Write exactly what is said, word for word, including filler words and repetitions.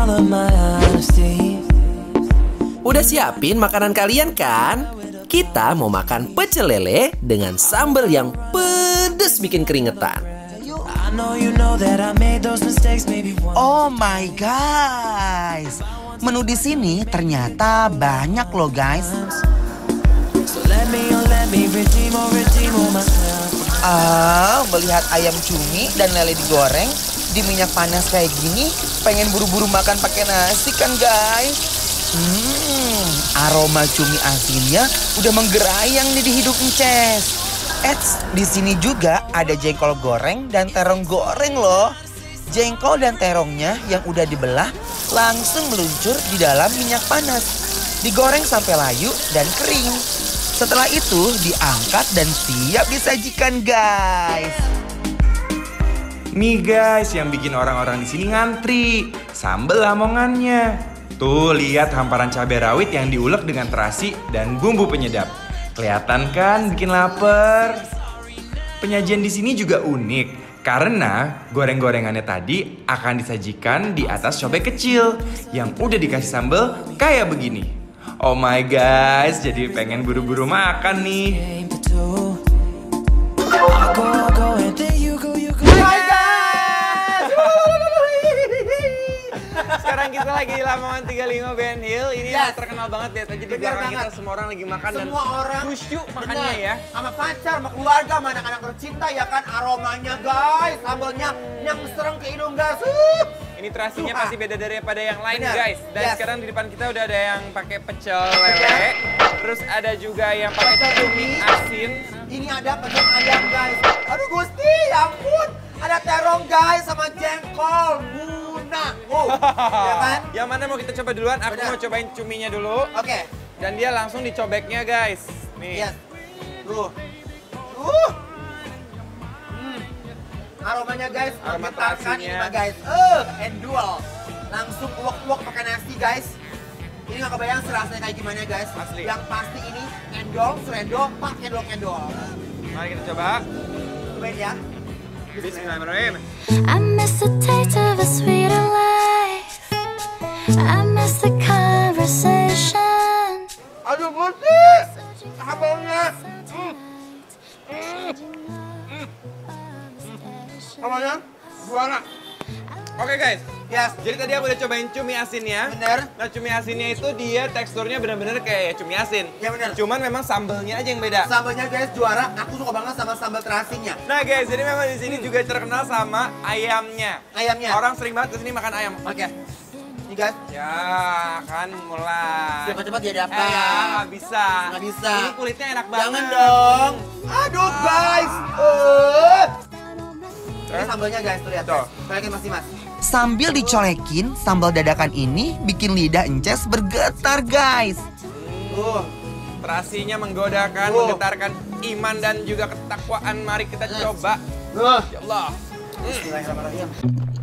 Udah siapin makanan kalian kan? Kita mau makan pecel lele dengan sambal yang pedes bikin keringetan. Oh my guys, menu di sini ternyata banyak loh guys. Ah, melihat ayam cumi dan lele digoreng di minyak panas kayak gini, pengen buru-buru makan pakai nasi kan guys. Hmm, aroma cumi asinnya udah menggerayang nih di hidung Ences. Eits, di sini juga ada jengkol goreng dan terong goreng loh. Jengkol dan terongnya yang udah dibelah langsung meluncur di dalam minyak panas. Digoreng sampai layu dan kering. Setelah itu diangkat dan siap disajikan guys. Nih guys, yang bikin orang-orang di sini ngantri, sambal lamongannya. Tuh lihat hamparan cabai rawit yang diulek dengan terasi dan bumbu penyedap. Kelihatan kan bikin lapar. Penyajian di sini juga unik karena goreng-gorengannya tadi akan disajikan di atas cobek kecil yang udah dikasih sambal kayak begini. Oh my guys, jadi pengen buru-buru makan nih. Sekarang kita lagi di Lamongan tiga puluh lima Ben Hill. Ini Yes. yang terkenal banget, lihat aja di Bener belakang banget. kita semua orang lagi makan dan Semua orang khusyuk makannya bener. ya. Sama pacar, sama keluarga, sama anak-anak tercinta ya kan. Aromanya guys, sambalnya yang serem ke hidung guys. Uh. Ini terasinya Tuh, pasti beda daripada yang lain Bener. guys. Dan Yes. sekarang di depan kita udah ada yang pakai pecel lele. Terus ada juga yang pakai Pecel cumi cumi. asin. Ini ada pecel ayam guys. Aduh Gusti, ya ampun. Ada terong guys sama jengkol. Guna. Wow, ya kan? Yang mana mau kita coba duluan? Aku Bener. mau cobain cuminya dulu. Oke. Dan dia langsung dicobeknya guys. Nih. Yes. Tuh. Tuh. Hmm. Aromanya guys, Aroma menggetarkan terasinya. ini mah guys. Eh, endul. Langsung uak-uak pakai nasi guys. Ini gak kebayang serasanya kayak gimana guys. Asli. Yang pasti ini endol, serendol, pak endol-endol. Mari kita coba. Cobain ya. Bismillahirrahmanirrahim. I miss the taste of a sweeter life. I miss the conversation. Aduh Gusti. Sambalnya. Hmm. Hmm. Sambalnya juara. Oke guys. Yes. Jadi tadi aku udah cobain cumi asinnya. Bener. Nah cumi asinnya itu dia teksturnya bener-bener kayak ya cumi asin. Ya bener. Cuman memang sambalnya aja yang beda. Sambalnya guys juara. Aku suka banget sama sambal terasinya. Nah guys, jadi memang di sini juga terkenal sama ayamnya. Ayamnya. Orang sering banget kesini makan ayam. Oke. Ini guys. Ya kan mulai. Cepat-cepat dia dapat. Eh, ya, nggak bisa. Nggak bisa. Ini kulitnya enak banget. Jangan dong. Aduh guys. Uh. Ini sambalnya guys, tuh lihat. Tuh. Colekin masih mas. Sambil dicolekin, sambal dadakan ini bikin lidah Ences bergetar guys. Tuh. Terasinya menggodakan, Oh. menggetarkan iman dan juga ketakwaan. Mari kita Yes. coba. Tuh. Ya Allah. Bismillahirrahmanirrahim.